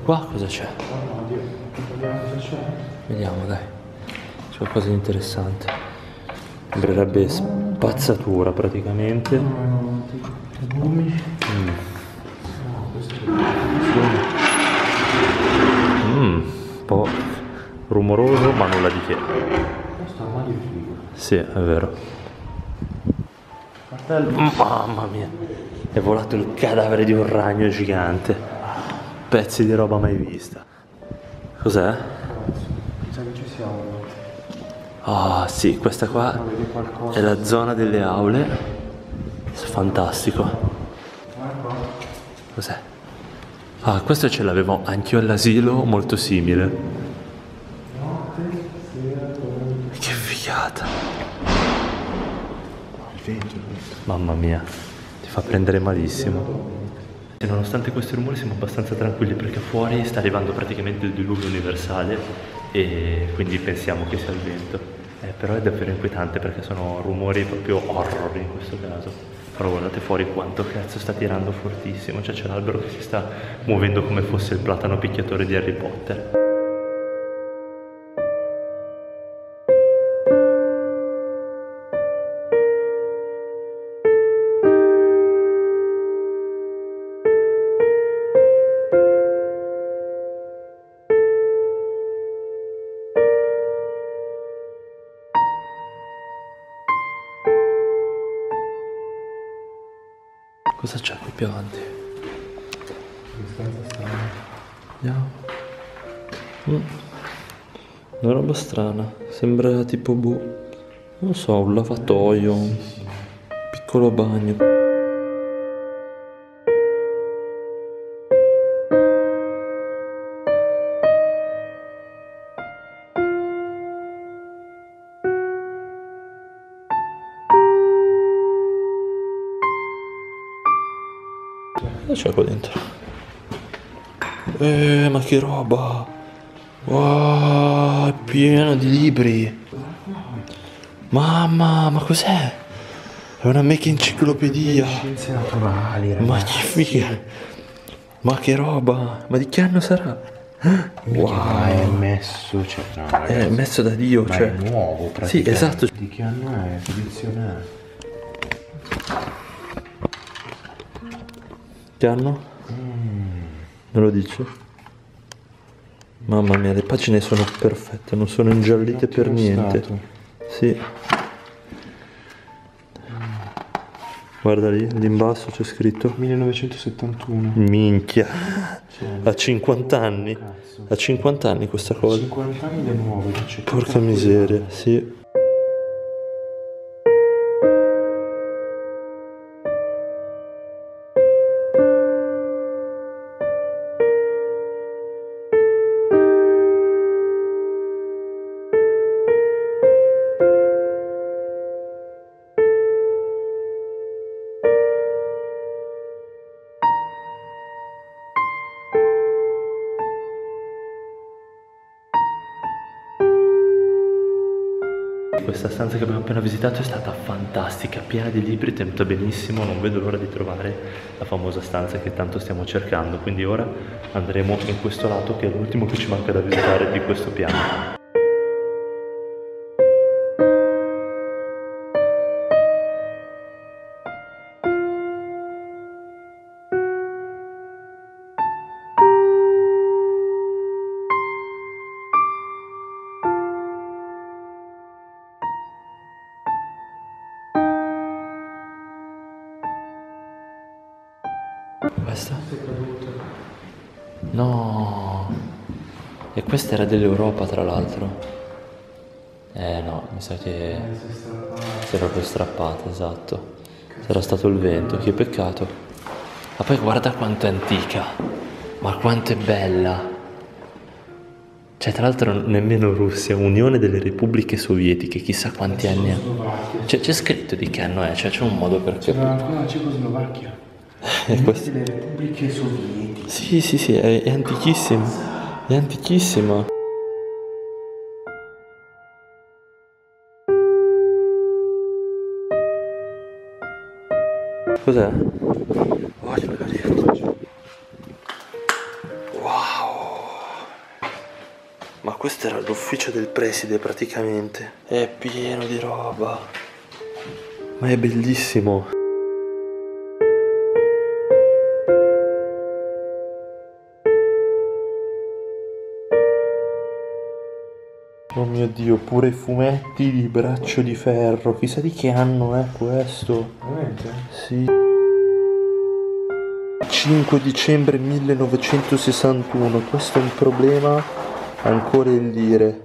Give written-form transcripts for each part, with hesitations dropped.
Qua cosa c'è? Vediamo, dai. C'è qualcosa di interessante. Sembrerebbe spazzatura praticamente. Un po' rumoroso ma nulla di che. Questo armadio è figo. Sì, è vero. Mamma mia. È volato il cadavere di un ragno gigante. Pezzi di roba mai vista. Cos'è? Mi sa che ci siamo. Ah, sì, questa qua è la zona delle aule. Fantastico. Cos'è? Ah, questo ce l'avevo anch'io all'asilo, molto simile. Che figata. Mamma mia, ti fa prendere malissimo. E nonostante questi rumori siamo abbastanza tranquilli perché fuori sta arrivando praticamente il diluvio universale e quindi pensiamo che sia il vento. Però è davvero inquietante perché sono rumori proprio horror in questo caso. Però guardate fuori quanto cazzo sta tirando fortissimo, cioè c'è l'albero che si sta muovendo come fosse il platano picchiatore di Harry Potter. Cosa c'è qui più avanti? Andiamo. Una roba strana. Sembra tipo non so, un lavatoio, un piccolo bagno. Cosa c'è qua dentro? Ma che roba! Wow, è pieno di libri! Mamma, ma cos'è? È una mega enciclopedia! Scienze naturali, ragazzi. Ma che figa! Ma che roba! Ma di che anno sarà? Wow, è messo, cioè, no, ragazzi, È messo da Dio, ma cioè. è nuovo praticamente. Sì, esatto. Di che anno è? Che edizione è? Che anno? Me lo dice? Mamma mia, le pagine sono perfette, non sono ingiallite per niente. Sì. Guarda lì in basso c'è scritto 1971. minchia. A 50 anni. A 50 anni questa cosa. 50 anni le nuove. Porca miseria, sì. Questa stanza che abbiamo appena visitato è stata fantastica, piena di libri, tenuta benissimo, non vedo l'ora di trovare la famosa stanza che tanto stiamo cercando, quindi ora andremo in questo lato che è l'ultimo che ci manca da visitare di questo piano. Questa? No. E questa era dell'Europa tra l'altro. No, mi sa che si è proprio strappata, esatto. Sarà stato il vento, che peccato. Ma poi guarda quanto è antica. Ma quanto è bella. Cioè, tra l'altro nemmeno Russia, Unione delle Repubbliche Sovietiche, chissà quanti anni ha. C'è scritto di che anno è, cioè c'è un modo per capire. C'era ancora la Cecoslovacchia. Questa... delle Repubbliche Sovietiche. Sì, è antichissima. È antichissima. Cos'è? Voglio vedere. Wow. questo era l'ufficio del preside praticamente. È pieno di roba. Ma è bellissimo. Oh mio Dio, pure i fumetti di Braccio di Ferro. Chissà di che anno è questo. Veramente? Sì. 5 dicembre 1961. Questo è un problema ancora in lire.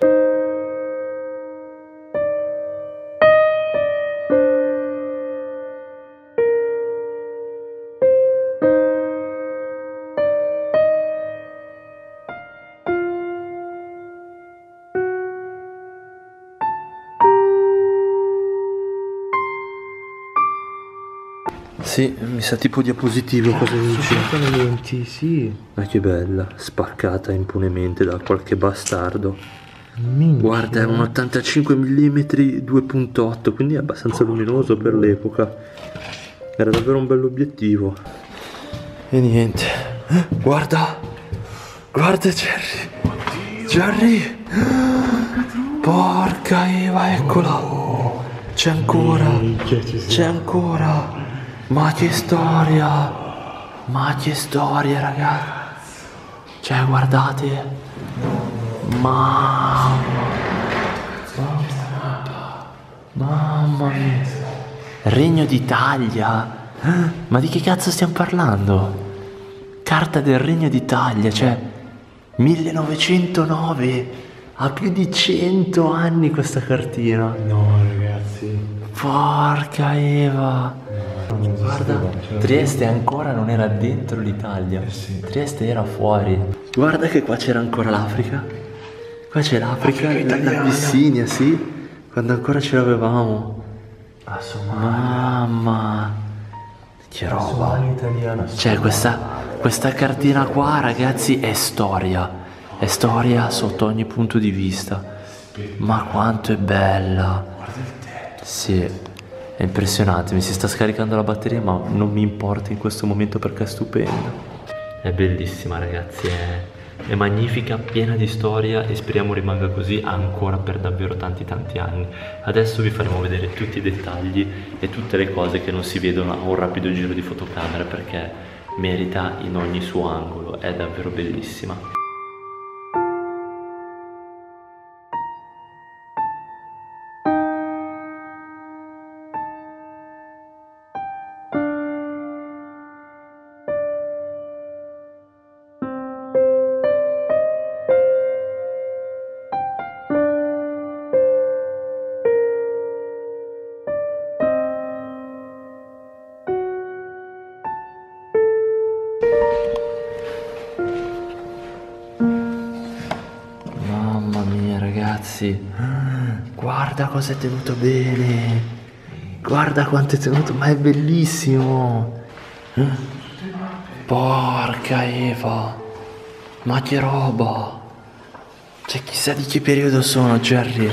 Sì, mi sa tipo diapositivo, cosa dici? Assolutamente, sì. Ma che bella, spaccata impunemente da qualche bastardo. Minchia. Guarda, è un 85 mm 2.8, quindi è abbastanza luminoso per l'epoca. Era davvero un bell'obiettivo. E niente. Guarda! Guarda Jerry! Jerry! Porca Eva, eccola! C'è ancora! C'è ancora! Ma che storia! Ma che storia, ragazzi! Cioè, guardate! Mamma mia! Regno d'Italia? Ma di che cazzo stiamo parlando? Carta del Regno d'Italia, cioè 1909, ha più di 100 anni questa cartina. No, ragazzi. Porca Eva. Guarda, Trieste ancora non era dentro l'Italia. Trieste era fuori. Guarda che qua c'era ancora l'Africa. Qua c'è l'Africa, la Abissinia, sì. Quando ancora ce l'avevamo. Mamma, che roba. Cioè questa cartina qua, ragazzi, è storia. È storia sotto ogni punto di vista. Ma quanto è bella. Sì, è impressionante. Mi si sta scaricando la batteria, ma non mi importa in questo momento perché è stupenda. È bellissima, ragazzi, è magnifica, piena di storia e speriamo rimanga così ancora per davvero tanti anni. Adesso vi faremo vedere tutti i dettagli e tutte le cose che non si vedono a un rapido giro di fotocamera, perché merita in ogni suo angolo, è davvero bellissima. Mamma mia, ragazzi, guarda cosa è tenuto bene, guarda quanto è tenuto, ma è bellissimo. Porca Eva, ma che roba. Cioè, chissà di che periodo sono, Jerry.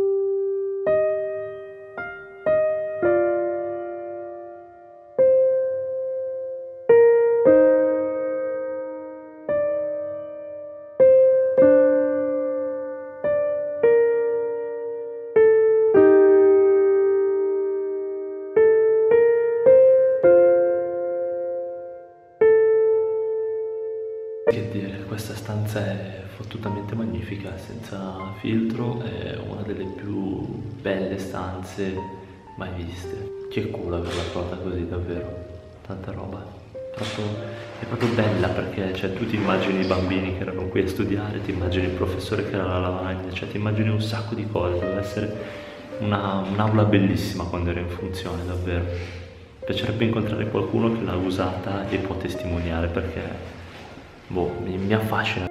Che dire, questa stanza è fottutamente magnifica, senza filtro, è una delle più belle stanze mai viste. Che culo averla trovata così, davvero, tanta roba. È proprio bella perché cioè, tu ti immagini i bambini che erano qui a studiare, ti immagini il professore che era alla lavagna, cioè ti immagini un sacco di cose, deve essere un'aula bellissima quando era in funzione, davvero. Mi piacerebbe incontrare qualcuno che l'ha usata e può testimoniare perché boh, mi affascina.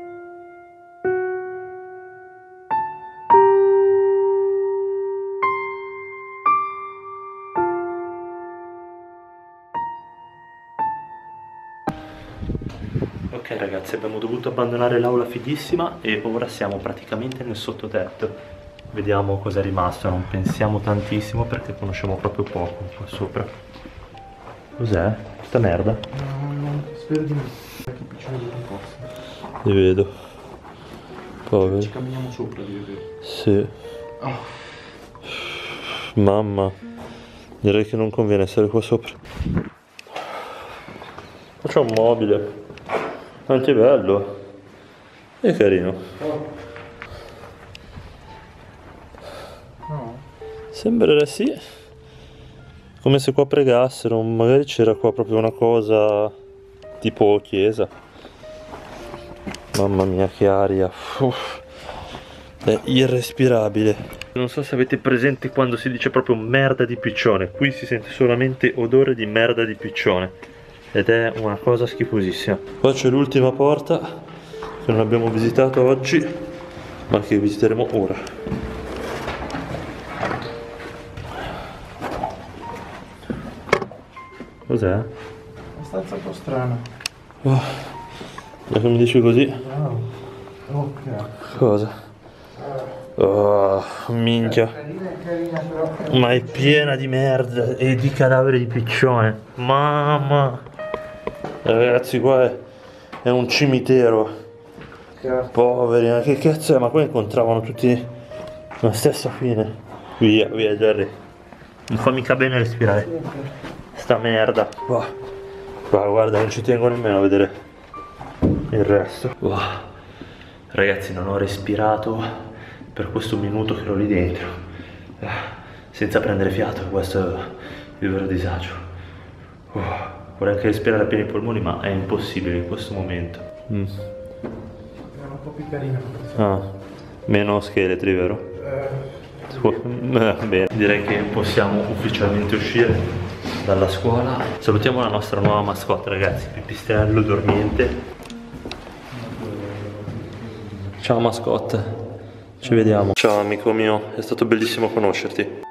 Ok ragazzi, abbiamo dovuto abbandonare l'aula fighissima e ora siamo praticamente nel sottotetto. Vediamo cosa è rimasto, non pensiamo tantissimo perché conosciamo proprio poco qua sopra. Cos'è? Questa merda? No, spero di no. Che piccino di posto. Li vedo. Poveri. Ci camminiamo sopra, direi. Sì. Mamma, direi che non conviene essere qua sopra. Ma c'è un mobile. Anche bello. È carino. No. Sembrerebbe sì. Come se qua pregassero. Magari c'era qua proprio una cosa tipo chiesa. Mamma mia che aria. Uff. È irrespirabile. Non so se avete presente quando si dice proprio merda di piccione. Qui si sente solamente odore di merda di piccione. Ed è una cosa schifosissima. Qua c'è l'ultima porta che non abbiamo visitato oggi, ma che visiteremo ora. Cos'è? È una stanza un po' strana. Oh, da che mi dici così? Ok. Cosa? Oh, minchia. Carina però. Ma è piena di merda e di cadaveri di piccione. Mamma. Ragazzi, qua è un cimitero. Poveri, ma che cazzo è? Ma qua incontravano tutti la stessa fine. Via, via Jerry. Non fa mica bene respirare sta merda. Guarda, non ci tengo nemmeno a vedere il resto. Ragazzi, non ho respirato per questo minuto che ero lì dentro, senza prendere fiato. Questo è il vero disagio. Vorrei anche respirare a pieni polmoni, ma è impossibile in questo momento. È un po' più carina. Meno scheletri, vero? Bene, direi che possiamo ufficialmente uscire dalla scuola. Salutiamo la nostra nuova mascotte, ragazzi, Pipistrello dormiente. Ciao mascotte, ci vediamo. Ciao amico mio, è stato bellissimo conoscerti.